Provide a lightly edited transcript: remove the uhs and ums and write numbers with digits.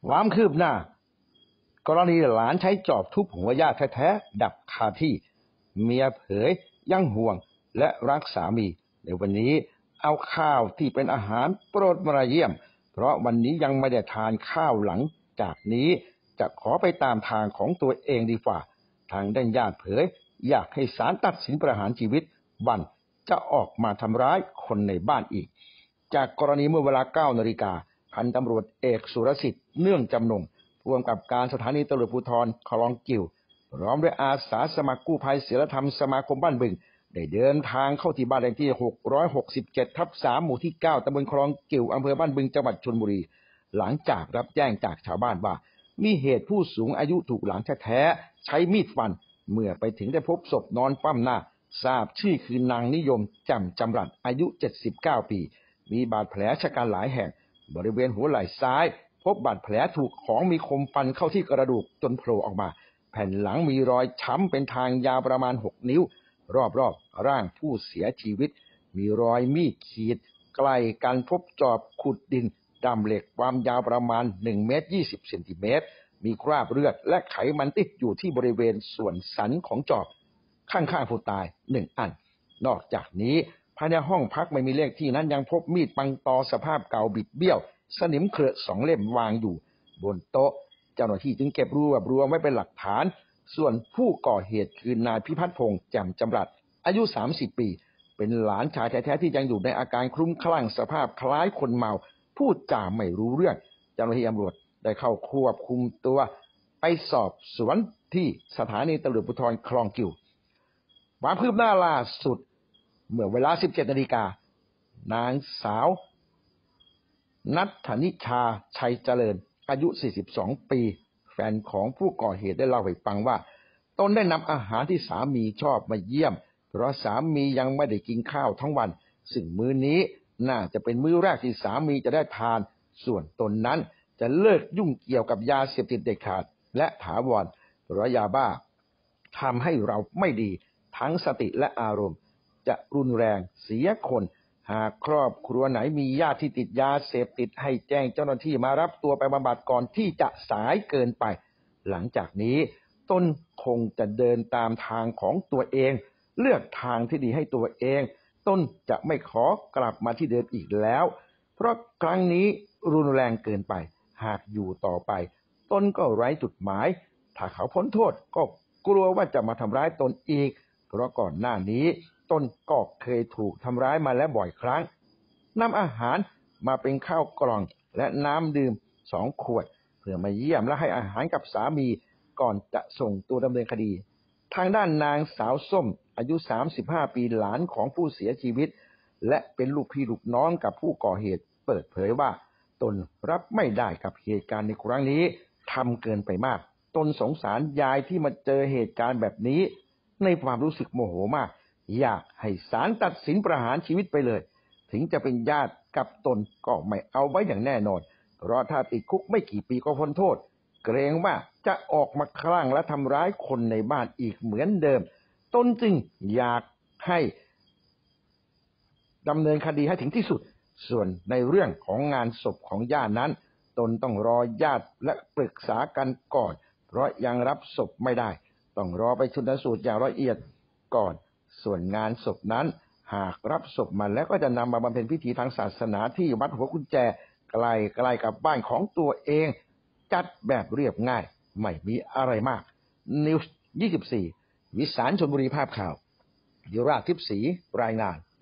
ความคืบหน้ากรณีหลานใช้จอบทุบหัวญาติแท้ๆดับคาที่เมียเผยยังห่วงและรักสามีในวันนี้เอาข้าวที่เป็นอาหารโปรดมาเยี่ยมเพราะวันนี้ยังไม่ได้ทานข้าวหลังจากนี้จะขอไปตามทางของตัวเองดีกว่าทางด้านญาติเผยอยากให้ศาลตัดสินประหารชีวิตวันจะออกมาทำร้ายคนในบ้านอีกจากกรณีเมื่อเวลา 9 นาฬิกาพันตำรวจเอกสุรสิทธิ์เนื่องจำนงผู้กำกับการสถานีตำรวจภูธรคลองกิ่วพร้อมด้วยอาสาสมัครกู้ภัยศีลธรรมสมาคมบ้านบึงได้เดินทางเข้าที่บ้านเลขที่ 667/3 หมู่ที่ 9 ตำบลคลองกิ่วอำเภอบ้านบึงจังหวัดชลบุรีหลังจากรับแจ้งจากชาวบ้านว่ามีเหตุผู้สูงอายุถูกหลานแท้ๆใช้มีดฟันเมื่อไปถึงได้พบศพนอนคว่ำหน้าทราบชื่อคือนางนิยมแจ่มจำรัดอายุ 79 ปีมีบาดแผลชะกันหลายแห่งบริเวณหัวไหล่ซ้ายพบบาดแผลถูกของมีคมฟันเข้าที่กระดูกจนโผล่ออกมาแผ่นหลังมีรอยช้ำเป็นทางยาวประมาณ 6 นิ้วรอบๆร่างผู้เสียชีวิตมีรอยมีดขีดใกล้กันพบจอบขุดดินดำเหล็กความยาวประมาณ 1 เมตร 20 เซนติเมตรมีคราบเลือดและไขมันติดอยู่ที่บริเวณส่วนสันของจอบข้างๆผู้ตาย1 อันนอกจากนี้ภายในห้องพักไม่มีเลขที่นั้นยังพบมีดปังตอสภาพเก่าบิดเบี้ยวสนิมเครือ2 เล่มวางอยู่บนโต๊ะเจ้าหน้าที่จึงเก็บรวบรวมไว้เป็นหลักฐานส่วนผู้ก่อเหตุคือนายพิพัฒน์พงษ์แจ่มจำรัดอายุ 30 ปีเป็นหลานชายแท้ๆที่ยังอยู่ในอาการคลุ้มคลั่งสภาพคล้ายคนเมาพูดจาไม่รู้เรื่องเจ้าหน้าที่ตำรวจได้เข้าควบคุมตัวไปสอบสวนที่สถานีตำรวจภูธรคลองกิ่วความคืบหน้าล่าสุดเมื่อเวลา 17 นาฬิกานางสาวนัทธนิชาชัยเจริญอายุ 42 ปีแฟนของผู้ก่อเหตุได้เล่าให้ฟังว่าตนได้นำอาหารที่สามีชอบมาเยี่ยมเพราะสามียังไม่ได้กินข้าวทั้งวันซึ่งมื้อนี้น่าจะเป็นมื้อแรกที่สามีจะได้ทานส่วนตนนั้นจะเลิกยุ่งเกี่ยวกับยาเสพติดเด็ดขาดและถาวรเพราะยาบ้าทำให้เราไม่ดีทั้งสติและอารมณ์จะรุนแรงเสียคนหากครอบครัวไหนมีญาติที่ติดยาเสพติดให้แจ้งเจ้าหน้าที่มารับตัวไปบำบัดก่อนที่จะสายเกินไปหลังจากนี้ตนคงจะเดินตามทางของตัวเองเลือกทางที่ดีให้ตัวเองตนจะไม่ขอกลับมาที่เดิมอีกแล้วเพราะครั้งนี้รุนแรงเกินไปหากอยู่ต่อไปตนก็ไร้จุดหมายถ้าเขาพ้นโทษก็กลัวว่าจะมาทำร้ายตนอีกเพราะก่อนหน้านี้ตนก็เคยถูกทำร้ายมาแล้วบ่อยครั้งนำอาหารมาเป็นข้าวกล่องและน้ำดื่ม2 ขวดเพื่อมาเยี่ยมและให้อาหารกับสามีก่อนจะส่งตัวดำเนินคดีทางด้านนางสาวส้มอายุ 35 ปีหลานของผู้เสียชีวิตและเป็นลูกพี่ลูกน้องกับผู้ก่อเหตุเปิดเผยว่าตนรับไม่ได้กับเหตุการณ์ในครั้งนี้ทำเกินไปมากตนสงสารยายที่มาเจอเหตุการณ์แบบนี้ในความรู้สึกโมโหมากอยากให้ศาลตัดสินประหารชีวิตไปเลยถึงจะเป็นญาติกับตนก็ไม่เอาไว้อย่างแน่นอนเพราะถ้าติดคุกไม่กี่ปีก็พ้นโทษเกรงว่าจะออกมาคลั่งและทำร้ายคนในบ้านอีกเหมือนเดิมตนจึงอยากให้ดำเนินคดีให้ถึงที่สุดส่วนในเรื่องของงานศพของญาตินั้นตนต้องรอญาติและปรึกษากันก่อนเพราะยังรับศพไม่ได้ต้องรอไปชันสูตรอย่างละเอียดก่อนส่วนงานศพนั้นหากรับศพมาแล้วก็จะนำมาบำเพ็ญพิธีทางศาสนาที่วัดหัวกุญแจใกล้ๆกับบ้านของตัวเองจัดแบบเรียบง่ายไม่มีอะไรมากนิวส์ 24 วิสารชลบุรีภาพข่าวดิราทิพย์ศรีรายงาน